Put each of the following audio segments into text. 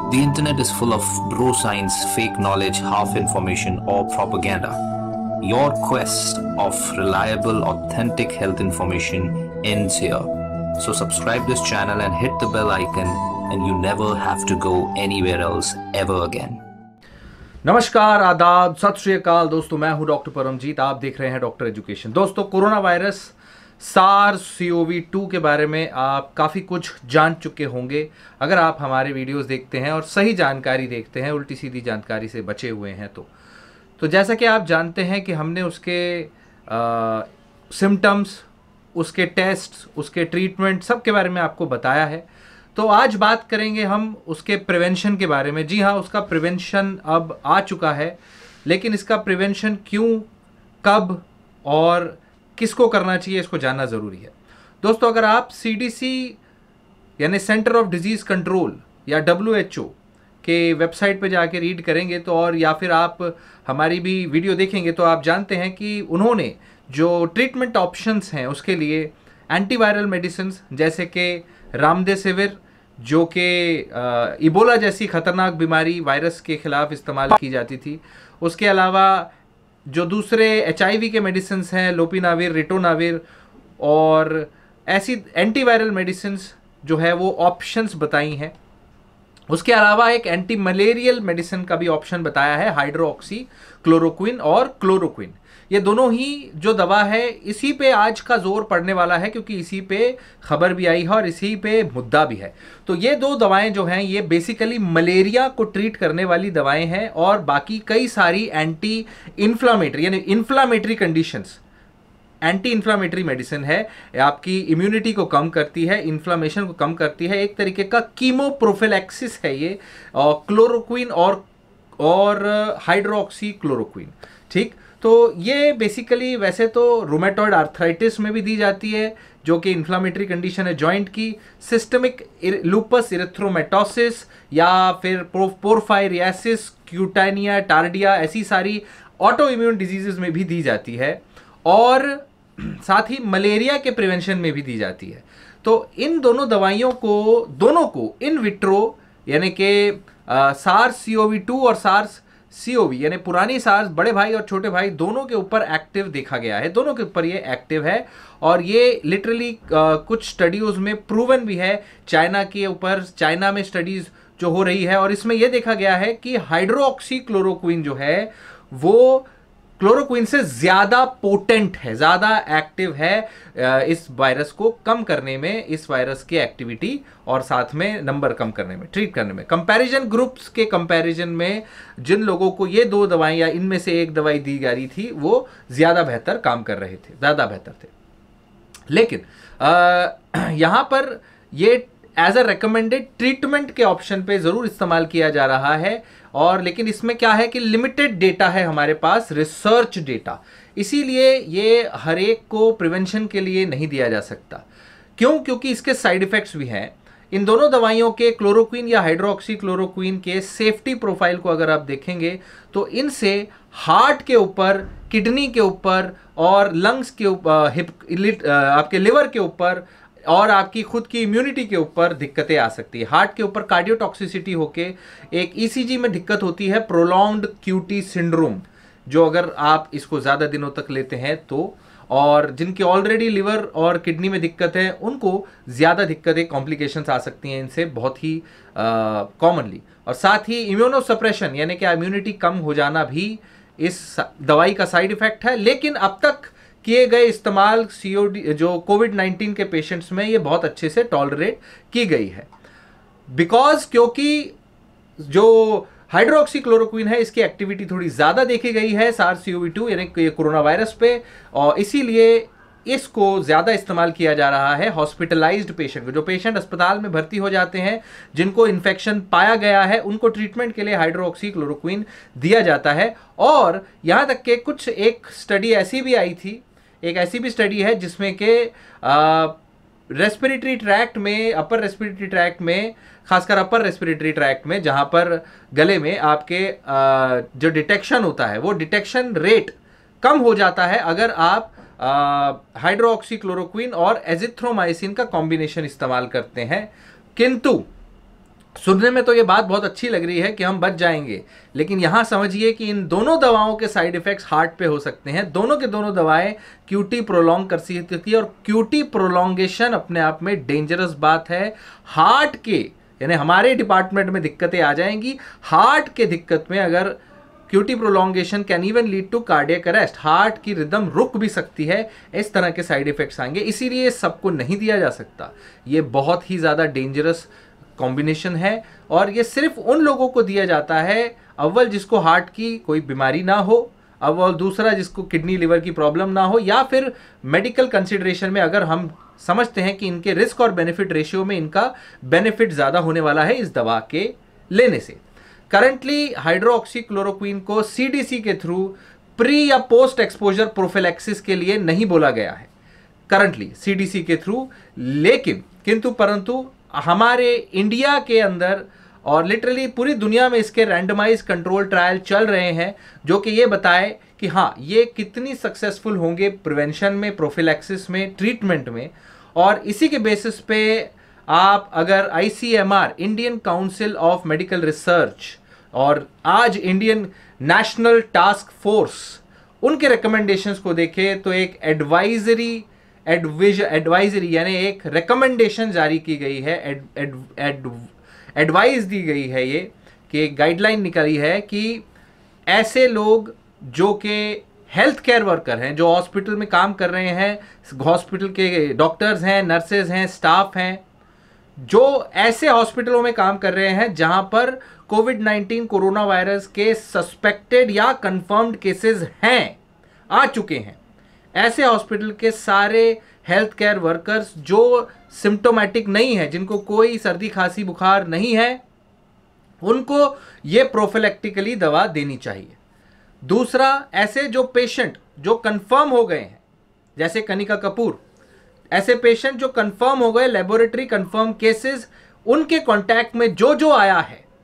The internet is full of bro science, fake knowledge, half information, or propaganda. Your quest of reliable, authentic health information ends here. So subscribe this channel and hit the bell icon, and you never have to go anywhere else ever again. नमस्कार, आदाब, सत श्री अकाल दोस्तों। मैं हूं doctor Paramjit. आप देख रहे हैं डॉक्टर एजुकेशन। दोस्तों, कोरोना वायरस SARS-CoV-2 के बारे में आप काफ़ी कुछ जान चुके होंगे अगर आप हमारे वीडियोस देखते हैं और सही जानकारी देखते हैं, उल्टी सीधी जानकारी से बचे हुए हैं। तो जैसा कि आप जानते हैं कि हमने उसके सिम्टम्स, उसके टेस्ट, उसके ट्रीटमेंट सब के बारे में आपको बताया है। तो आज बात करेंगे हम उसके प्रिवेंशन के बारे में। जी हाँ, उसका प्रिवेंशन अब आ चुका है, लेकिन इसका प्रिवेंशन क्यों, कब और किसको करना चाहिए, इसको जानना ज़रूरी है। दोस्तों, अगर आप CDC यानी सेंटर ऑफ डिजीज़ कंट्रोल या WHO के वेबसाइट पे जाके रीड करेंगे तो, और या फिर आप हमारी भी वीडियो देखेंगे तो आप जानते हैं कि उन्होंने जो ट्रीटमेंट ऑप्शंस हैं उसके लिए एंटीवायरल मेडिसिन जैसे कि रामदेसिविर, जो कि इबोला जैसी खतरनाक बीमारी वायरस के खिलाफ इस्तेमाल की जाती थी, उसके अलावा जो दूसरे HIV के मेडिसिन हैं, लोपिनाविर, रिटोनाविर, और ऐसी एंटीवायरल मेडिसिन जो है वो ऑप्शंस बताई हैं। उसके अलावा एक एंटी मलेरियल मेडिसिन का भी ऑप्शन बताया है, हाइड्रोक्सी क्लोरोक्विन और क्लोरोक्विन। ये दोनों ही जो दवा है, इसी पे आज का जोर पड़ने वाला है, क्योंकि इसी पे खबर भी आई है और इसी पे मुद्दा भी है। तो ये दो दवाएं जो हैं ये बेसिकली मलेरिया को ट्रीट करने वाली दवाएं हैं, और बाकी कई सारी एंटी इन्फ्लामेटरी यानी inflammatory conditions, anti inflammatory medicine है, आपकी इम्यूनिटी को कम करती है, इन्फ्लामेशन को कम करती है। एक तरीके का कीमो प्रोफिलैक्सिस है ये, क्लोरोक्विन और हाइड्रोक्सी क्लोरोक्विन। ठीक, तो ये बेसिकली वैसे तो रूमेटॉइड आर्थराइटिस में भी दी जाती है, जो कि इन्फ्लामेटरी कंडीशन है जॉइंट की, सिस्टमिक लूपस इरिथ्रोमेटोसिस या फिर पोरफायरियासिस, क्यूटानिया टार्डिया, ऐसी सारी ऑटो इम्यून डिजीजेस में भी दी जाती है, और साथ ही मलेरिया के प्रिवेंशन में भी दी जाती है। तो इन दोनों दवाइयों को, दोनों को इन विट्रो यानी कि SARS-CoV-2 और SARS-CoV यानी पुरानी SARS, बड़े भाई और छोटे भाई दोनों के ऊपर एक्टिव देखा गया है, दोनों के ऊपर ये एक्टिव है। और ये लिटरली कुछ स्टडीज में प्रूवन भी है। चाइना के ऊपर, चाइना में स्टडीज जो हो रही है, और इसमें यह देखा गया है कि हाइड्रोक्सी क्लोरोक्विन जो है वो क्लोरोक्विन से ज्यादा पोटेंट है, ज्यादा एक्टिव है इस वायरस को कम करने में, इस वायरस की एक्टिविटी और साथ में नंबर कम करने में, ट्रीट करने में। कंपैरिजन ग्रुप्स के कंपैरिजन में जिन लोगों को ये दो दवाएं या इनमें से एक दवाई दी जा रही थी वो ज्यादा बेहतर काम कर रहे थे, ज्यादा बेहतर थे। लेकिन यहां पर ये एज अ रिकमेंडेड ट्रीटमेंट के ऑप्शन पे जरूर इस्तेमाल किया जा रहा है, और लेकिन इसमें क्या है कि लिमिटेड डेटा है हमारे पास, रिसर्च डेटा, इसीलिए ये हर एक को प्रिवेंशन के लिए नहीं दिया जा सकता। क्यों? क्योंकि इसके साइड इफेक्ट्स भी हैं। इन दोनों दवाइयों के, क्लोरोक्विन या हाइड्रोक्सी क्लोरोक्विन के सेफ्टी प्रोफाइल को अगर आप देखेंगे तो इनसे हार्ट के ऊपर, किडनी के ऊपर और लंग्स के ऊपर, आपके लिवर के ऊपर और आपकी खुद की इम्यूनिटी के ऊपर दिक्कतें आ सकती है। हार्ट के ऊपर कार्डियोटॉक्सिसिटी होके एक ECG में दिक्कत होती है, प्रोलॉन्ग्ड QT सिंड्रोम, जो अगर आप इसको ज़्यादा दिनों तक लेते हैं तो, और जिनके ऑलरेडी लिवर और किडनी में दिक्कत है उनको ज़्यादा दिक्कतें, कॉम्प्लिकेशंस आ सकती हैं इनसे बहुत ही कॉमनली। और साथ ही इम्यूनोसप्रेशन यानी कि इम्यूनिटी कम हो जाना भी इस दवाई का साइड इफेक्ट है। लेकिन अब तक किए गए इस्तेमाल जो कोविड-19 के पेशेंट्स में ये बहुत अच्छे से टॉलरेट की गई है, क्योंकि जो हाइड्रोक्सी क्लोरोक्विन है इसकी एक्टिविटी थोड़ी ज़्यादा देखी गई है SARS-CoV-2 यानी कोरोना वायरस पे, और इसीलिए इसको ज़्यादा इस्तेमाल किया जा रहा है हॉस्पिटलाइज्ड पेशेंट को। जो पेशेंट अस्पताल में भर्ती हो जाते हैं, जिनको इन्फेक्शन पाया गया है, उनको ट्रीटमेंट के लिए हाइड्रोक्सी क्लोरोक्विन दिया जाता है। और यहाँ तक के कुछ एक स्टडी ऐसी भी आई थी, एक ऐसी भी स्टडी है जिसमें कि रेस्पिरेटरी ट्रैक्ट में, अपर रेस्पिरेटरी ट्रैक्ट में, खासकर अपर रेस्पिरेटरी ट्रैक्ट में, जहां पर गले में आपके जो डिटेक्शन होता है वो डिटेक्शन रेट कम हो जाता है अगर आप हाइड्रोक्सी क्लोरोक्विन और एजिथ्रोमाइसिन का कॉम्बिनेशन इस्तेमाल करते हैं। किंतु सुनने में तो ये बात बहुत अच्छी लग रही है कि हम बच जाएंगे, लेकिन यहाँ समझिए कि इन दोनों दवाओं के साइड इफेक्ट्स हार्ट पे हो सकते हैं। दोनों के दोनों दवाएं क्यूटी प्रोलॉन्ग कर सकती है और क्यूटी प्रोलॉन्गेशन अपने आप में डेंजरस बात है। हार्ट के यानी हमारे डिपार्टमेंट में दिक्कतें आ जाएंगी। हार्ट के दिक्कत में अगर QT prolongation can even lead to cardiac arrest, heart की रिदम रुक भी सकती है, इस तरह के साइड इफेक्ट्स आएंगे। इसीलिए सबको नहीं दिया जा सकता, ये बहुत ही ज़्यादा डेंजरस कॉम्बिनेशन है और ये सिर्फ उन लोगों को दिया जाता है, अव्वल जिसको हार्ट की कोई बीमारी ना हो, अव्वल दूसरा जिसको किडनी लिवर की प्रॉब्लम ना हो, या फिर मेडिकल कंसिडरेशन में अगर हम समझते हैं कि इनके रिस्क और बेनिफिट रेशियो में इनका बेनिफिट ज़्यादा होने वाला है इस दवा के लेने से। करंटली हाइड्रोक्सी क्लोरोक्वीन को सीडीसी के थ्रू प्री या पोस्ट एक्सपोजर प्रोफिलैक्सिस के लिए नहीं बोला गया है करंटली सीडीसी के थ्रू, लेकिन किंतु परंतु हमारे इंडिया के अंदर और लिटरली पूरी दुनिया में इसके रैंडमाइज कंट्रोल ट्रायल चल रहे हैं जो कि ये बताए कि हाँ ये कितनी सक्सेसफुल होंगे प्रिवेंशन में, प्रोफिलैक्सिस में, ट्रीटमेंट में। और इसी के बेसिस पे आप अगर ICMR Indian council of medical research और आज इंडियन नेशनल टास्क फोर्स उनके रिकमेंडेशंस को देखें तो एक एडवाइजरी यानी एक रिकमेंडेशन जारी की गई है, एडवाइस दी गई है, ये कि एक गाइडलाइन निकाली है कि ऐसे लोग जो कि हेल्थ केयर वर्कर हैं, जो हॉस्पिटल में काम कर रहे हैं, हॉस्पिटल के डॉक्टर्स हैं, नर्सेज हैं, स्टाफ हैं, जो ऐसे हॉस्पिटलों में काम कर रहे हैं जहां पर कोविड-19 कोरोना वायरस के सस्पेक्टेड या कंफर्म्ड केसेस हैं, आ चुके हैं, ऐसे हॉस्पिटल के सारे हेल्थ केयर वर्कर्स जो सिम्टोमेटिक नहीं है, जिनको कोई सर्दी खांसी बुखार नहीं है, उनको ये प्रोफिलैक्टिकली दवा देनी चाहिए। दूसरा, ऐसे जो पेशेंट जो कंफर्म हो गए हैं जैसे कनिका कपूर, ऐसे पेशेंट जो कंफर्म हो गए, लेबोरेटरी कंफर्म केसेस, उनके कांटेक्ट में जो आया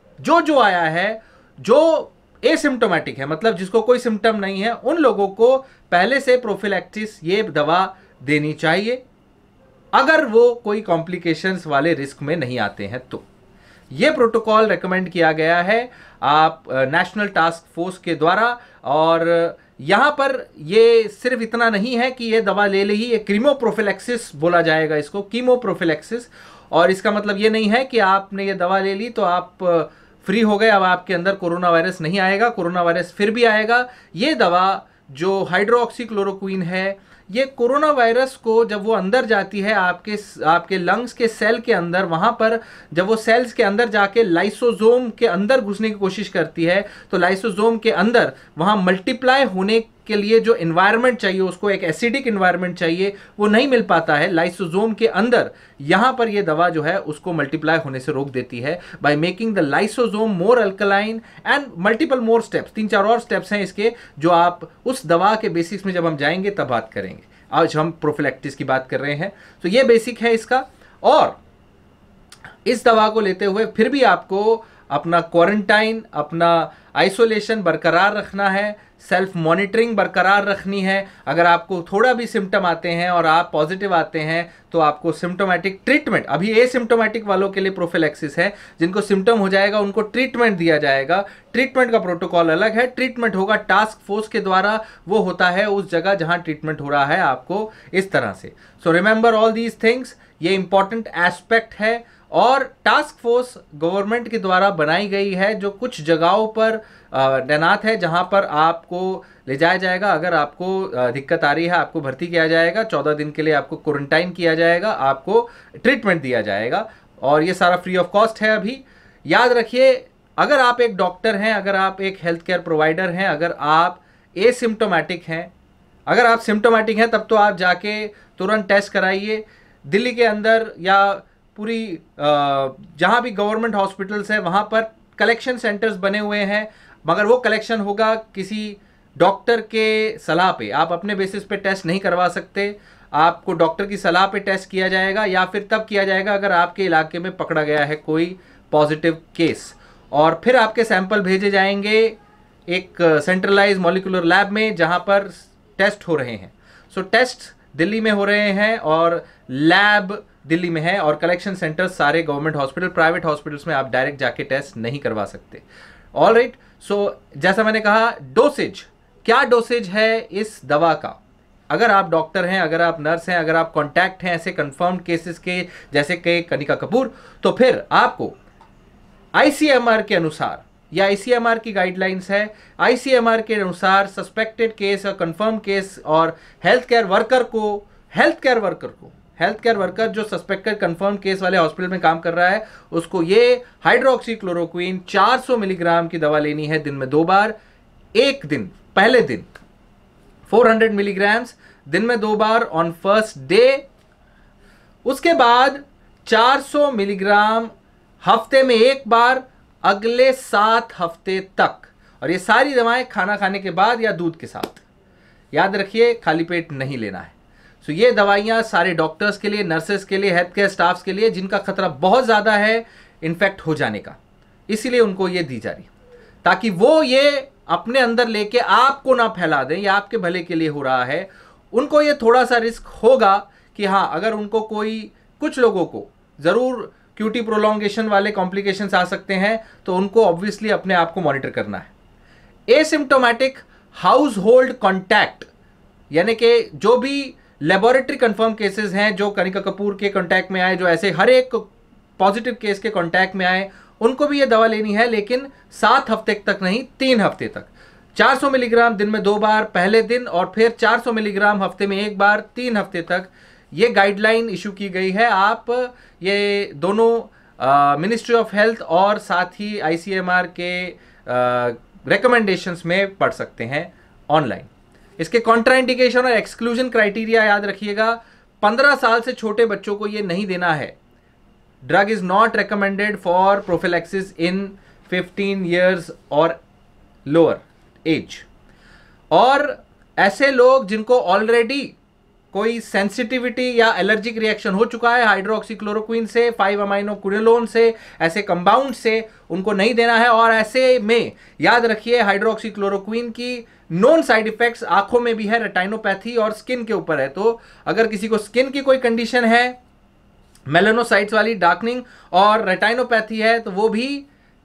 है, जो एसिम्टोमेटिक है, मतलब जिसको कोई सिम्टम नहीं है, उन लोगों को पहले से प्रोफिलैक्सिस ये दवा देनी चाहिए अगर वो कोई कॉम्प्लिकेशंस वाले रिस्क में नहीं आते हैं। तो ये प्रोटोकॉल रेकमेंड किया गया है आप नेशनल टास्क फोर्स के द्वारा। और यहाँ पर ये सिर्फ इतना नहीं है कि ये दवा ले ली, ये कीमोप्रोफिलैक्सिस बोला जाएगा इसको, कीमोप्रोफिलैक्सिस। और इसका मतलब ये नहीं है कि आपने ये दवा ले ली तो आप फ्री हो गए, अब आपके अंदर कोरोना वायरस नहीं आएगा, कोरोना वायरस फिर भी आएगा। ये दवा जो हाइड्रोक्सी क्लोरोक्वीन है, ये कोरोना वायरस को जब वो अंदर जाती है आपके लंग्स के सेल के अंदर, वहाँ पर जब वो सेल्स के अंदर जाके लाइसोसोम के अंदर घुसने की कोशिश करती है, तो लाइसोसोम के अंदर वहाँ मल्टीप्लाई होने के लिए जो इन्वायरमेंट चाहिए, उसको एक एसिडिक इन्वायरमेंट चाहिए, वो नहीं मिल पाता है लाइसोसोम के अंदर। यहाँ पर ये दवा जो है उसको मल्टीप्लाई होने से रोक देती है by making the lysosome more alkaline and multiple more steps. 3-4 और स्टेप्स हैं इसके जो आप उस दवा के बेसिक्स में जब हम जाएंगे तब बात करेंगे। आज हम प्रोफिलैक्टिस की बात कर रहे हैं, तो ये बेसिक है इसका। और इस दवा को लेते हुए फिर भी आपको अपना क्वारंटाइन, अपना आइसोलेशन बरकरार रखना है, सेल्फ मॉनिटरिंग बरकरार रखनी है। अगर आपको थोड़ा भी सिम्टम आते हैं और आप पॉजिटिव आते हैं तो आपको सिम्टोमेटिक ट्रीटमेंट, अभी एसिम्टोमेटिक वालों के लिए प्रोफिलैक्सिस है, जिनको सिम्टम हो जाएगा उनको ट्रीटमेंट दिया जाएगा। ट्रीटमेंट का प्रोटोकॉल अलग है, ट्रीटमेंट होगा टास्क फोर्स के द्वारा, वो होता है उस जगह जहां ट्रीटमेंट हो रहा है आपको, इस तरह से। So remember all these things, ये इंपॉर्टेंट एस्पेक्ट है। और टास्क फोर्स गवर्नमेंट के द्वारा बनाई गई है जो कुछ जगहों पर तैनात है, जहां पर आपको ले जाया जाएगा। अगर आपको दिक्कत आ रही है, आपको भर्ती किया जाएगा, 14 दिन के लिए आपको क्वारंटाइन किया जाएगा, आपको ट्रीटमेंट दिया जाएगा, और ये सारा फ्री ऑफ कॉस्ट है। अभी याद रखिए, अगर आप एक डॉक्टर हैं, अगर आप एक हेल्थ केयर प्रोवाइडर हैं, अगर आप एसिम्टोमेटिक हैं, अगर आप सिम्टोमेटिक हैं, तब तो आप जाके तुरंत टेस्ट कराइए। दिल्ली के अंदर या पूरी जहाँ भी गवर्नमेंट हॉस्पिटल्स हैं वहाँ पर कलेक्शन सेंटर्स बने हुए हैं, मगर वो कलेक्शन होगा किसी डॉक्टर के सलाह पे। आप अपने बेसिस पे टेस्ट नहीं करवा सकते, आपको डॉक्टर की सलाह पे टेस्ट किया जाएगा, या फिर तब किया जाएगा अगर आपके इलाके में पकड़ा गया है कोई पॉजिटिव केस, और फिर आपके सैंपल भेजे जाएंगे एक सेंट्रलाइज मॉलिक्यूलर लैब में जहाँ पर टेस्ट हो रहे हैं। सो टेस्ट दिल्ली में हो रहे हैं और लैब दिल्ली में है और कलेक्शन सेंटर्स सारे गवर्नमेंट हॉस्पिटल, प्राइवेट हॉस्पिटल्स में आप डायरेक्ट जाके टेस्ट नहीं करवा सकते। ऑलराइट, सो जैसा मैंने कहा, डोसेज, क्या डोसेज है इस दवा का? अगर आप डॉक्टर हैं, अगर आप नर्स हैं, अगर आप कॉन्टैक्ट हैं ऐसे कंफर्म्ड केसेस के जैसे कि कनिका कपूर, तो फिर आपको आईसीएमआर के अनुसार, या आईसीएमआर की गाइडलाइंस है, आईसीएमआर के अनुसार सस्पेक्टेड केस और कंफर्म केस और हेल्थ केयर वर्कर जो सस्पेक्टेड कंफर्म केस वाले हॉस्पिटल में काम कर रहा है, उसको ये हाइड्रोक्सी क्लोरोक्वीन 400 मिलीग्राम की दवा लेनी है दिन में 2 बार। एक दिन, पहले दिन 400 मिलीग्राम्स दिन में 2 बार ऑन फर्स्ट डे, उसके बाद 400 मिलीग्राम हफ्ते में 1 बार अगले 7 हफ्ते तक। और ये सारी दवाएं खाना खाने के बाद या दूध के साथ। याद रखिए, खाली पेट नहीं लेना है। सो ये दवाइयां सारे डॉक्टर्स के लिए, नर्सेस के लिए, हेल्थ केयर स्टाफ्स के लिए जिनका खतरा बहुत ज़्यादा है इन्फेक्ट हो जाने का, इसीलिए उनको ये दी जा रही, ताकि वो ये अपने अंदर लेके आपको ना फैला दें। ये आपके भले के लिए हो रहा है। उनको ये थोड़ा सा रिस्क होगा कि हाँ, अगर उनको कुछ लोगों को ज़रूर क्यूटी प्रोलॉन्गेशन वाले कॉम्प्लिकेशंस आ सकते हैं, तो उनको ऑब्वियसली अपने आप को मॉनिटर करना है। एसिम्प्टोमेटिक हाउस होल्ड कॉन्टैक्ट, यानी कि जो भी लेबोरेटरी कंफर्म केसेस हैं जो कनिका कपूर के कॉन्टैक्ट में आए, जो ऐसे हर एक पॉजिटिव केस के कॉन्टैक्ट में आए, उनको भी ये दवा लेनी है, लेकिन 7 हफ्ते तक नहीं, 3 हफ्ते तक। 400 मिलीग्राम दिन में 2 बार पहले दिन, और फिर 400 मिलीग्राम हफ्ते में 1 बार 3 हफ्ते तक। ये गाइडलाइन इशू की गई है। आप ये दोनों मिनिस्ट्री ऑफ हेल्थ और साथ ही आईसीएमआर के रिकमेंडेशंस में पढ़ सकते हैं ऑनलाइन। इसके कॉन्ट्राइंडिकेशन और एक्सक्लूजन क्राइटेरिया याद रखिएगा। 15 साल से छोटे बच्चों को ये नहीं देना है। Drug is not recommended for prophylaxis in 15 years और लोअर एज। और ऐसे लोग जिनको ऑलरेडी कोई सेंसिटिविटी या एलर्जिक रिएक्शन हो चुका है हाइड्रोक्सीक्लोरोक्वीन से, 5-अमाइनोक्विनोलोन से, ऐसे कंपाउंड से, उनको नहीं देना है। और ऐसे में याद रखिए, हाइड्रोक्सीक्लोरोक्वीन की नोन साइड इफेक्ट्स आंखों में भी है, रेटाइनोपैथी और स्किन के ऊपर है। तो अगर किसी को स्किन की कोई कंडीशन है, मेलानोसाइट्स वाली डार्कनिंग और रेटाइनोपैथी है, तो वो भी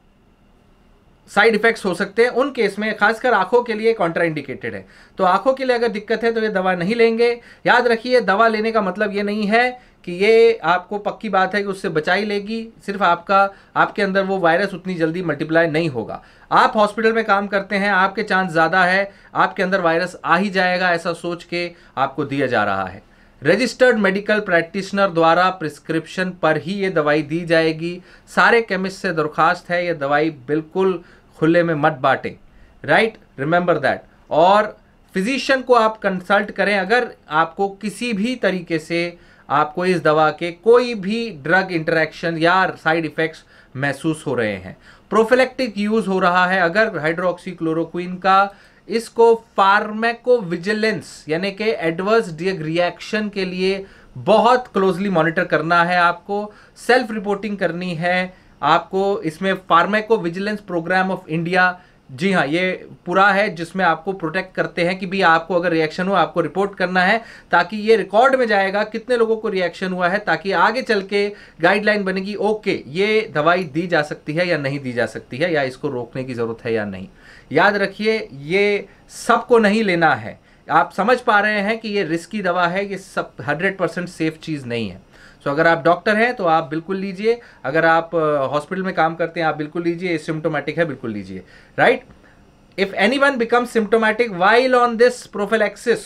साइड इफेक्ट्स हो सकते हैं। उन केस में खासकर आंखों के लिए कॉन्ट्राइंडिकेटेड है। तो आंखों के लिए अगर दिक्कत है तो ये दवा नहीं लेंगे। याद रखिए, दवा लेने का मतलब ये नहीं है कि ये आपको पक्की बात है कि उससे बचाई लेगी। सिर्फ आपके अंदर वो वायरस उतनी जल्दी मल्टीप्लाई नहीं होगा। आप हॉस्पिटल में काम करते हैं, आपके चांस ज़्यादा है आपके अंदर वायरस आ ही जाएगा, ऐसा सोच के आपको दिया जा रहा है। रजिस्टर्ड मेडिकल प्रैक्टिशनर द्वारा प्रिस्क्रिप्शन पर ही ये दवाई दी जाएगी। सारे केमिस्ट से दरख्वास्त है, ये दवाई बिल्कुल खुले में मत बांटें। Right, remember that. और फिजिशियन को आप कंसल्ट करें अगर आपको किसी भी तरीके से आपको इस दवा के कोई भी ड्रग इंटरेक्शन या साइड इफेक्ट्स महसूस हो रहे हैं। प्रोफिलैक्टिक यूज हो रहा है अगर हाइड्रोक्सीक्लोरोक्वीन का, इसको फार्माकोविजिलेंस यानी कि एडवर्स ड्रग रिएक्शन के लिए बहुत क्लोजली मॉनिटर करना है। आपको सेल्फ रिपोर्टिंग करनी है। आपको इसमें फार्माकोविजिलेंस प्रोग्राम ऑफ इंडिया, जी हाँ, ये पूरा है जिसमें आपको प्रोटेक्ट करते हैं कि भी आपको अगर रिएक्शन हो आपको रिपोर्ट करना है, ताकि ये रिकॉर्ड में जाएगा कितने लोगों को रिएक्शन हुआ है, ताकि आगे चल के गाइडलाइन बनेगी, ओके ये दवाई दी जा सकती है या नहीं दी जा सकती है, या इसको रोकने की ज़रूरत है या नहीं। याद रखिए, ये सबको नहीं लेना है। आप समझ पा रहे हैं कि ये रिस्की दवा है, ये सब 100% सेफ चीज़ नहीं है। सो अगर आप डॉक्टर हैं तो आप बिल्कुल लीजिए, अगर आप हॉस्पिटल में काम करते हैं आप बिल्कुल लीजिए, सिम्टोमेटिक है बिल्कुल लीजिए। Right, if anyone become symptomatic while on this prophylaxis,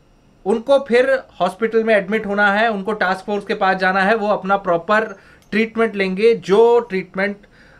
उनको फिर हॉस्पिटल में एडमिट होना है, उनको टास्क फोर्स के पास जाना है, वो अपना प्रॉपर ट्रीटमेंट लेंगे जो ट्रीटमेंट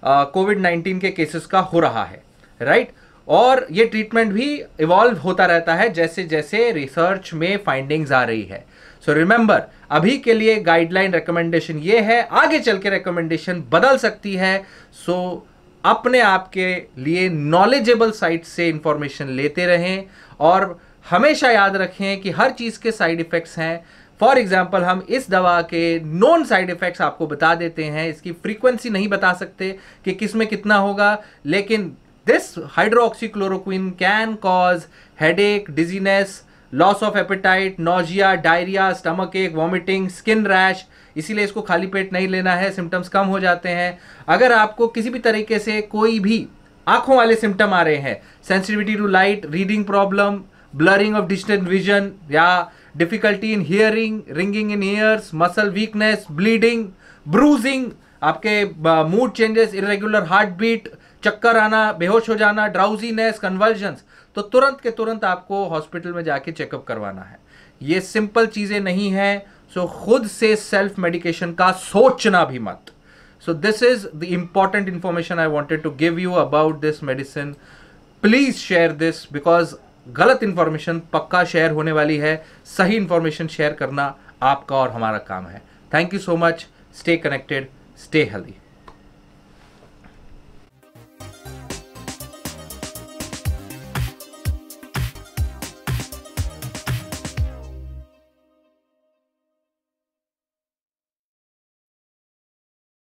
कोविड-19 के केसेस का हो रहा है। राइट, और ये ट्रीटमेंट भी इवॉल्व होता रहता है जैसे जैसे रिसर्च में फाइंडिंग्स आ रही है। सो रिमेंबर, अभी के लिए गाइडलाइन रिकमेंडेशन ये है, आगे चल के रिकमेंडेशन बदल सकती है। सो अपने आप के लिए नॉलेजेबल साइट से इंफॉर्मेशन लेते रहें और हमेशा याद रखें कि हर चीज़ के साइड इफ़ेक्ट्स हैं। फॉर एग्जाम्पल, हम इस दवा के नॉन साइड इफ़ेक्ट्स आपको बता देते हैं, इसकी फ्रीक्वेंसी नहीं बता सकते कि किस में कितना होगा, लेकिन this hydroxychloroquine can cause headache, dizziness, loss of appetite, nausea, diarrhoea, stomach ache, vomiting, skin rash, इसीलिए इसको खाली पेट नहीं लेना है, सिम्टम्स कम हो जाते हैं। अगर आपको किसी भी तरीके से कोई भी आंखों वाले सिम्टम आ रहे हैं, sensitivity to light, reading problem, blurring of distant vision या difficulty in hearing, ringing in ears, muscle weakness, bleeding, bruising, आपके mood changes, irregular heart beat, चक्कर आना, बेहोश हो जाना, ड्राउजीनेस, कन्वर्जन्स, तो तुरंत के तुरंत आपको हॉस्पिटल में जाके चेकअप करवाना है। ये सिंपल चीजें नहीं है, सो खुद से सेल्फ मेडिकेशन का सोचना भी मत। So this is the important information I wanted to give you about this medicine. Please share this, because गलत इंफॉर्मेशन पक्का शेयर होने वाली है, सही इंफॉर्मेशन शेयर करना आपका और हमारा काम है। Thank you so much, stay connected, stay healthy.